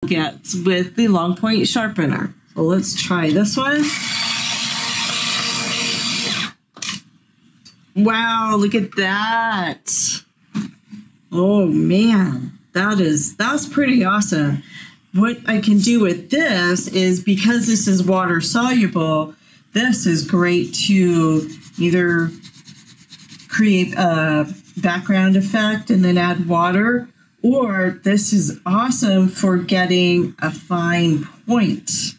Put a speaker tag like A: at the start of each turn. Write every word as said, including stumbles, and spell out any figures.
A: gets with the long point sharpener. So let's try this one. Wow, look at that. Oh man, that is, that's pretty awesome. What I can do with this is, because this is water soluble, this is great to either create a background effect and then add water, or this is awesome for getting a fine point.